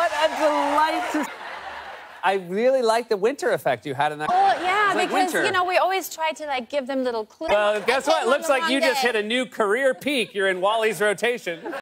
What a delight to... I really like the winter effect you had in that. Oh, yeah, like because, winter. you know, we always try to, like, give them little clues. Well, guess what? Looks like you just hit a new career peak. You're in Wally's rotation.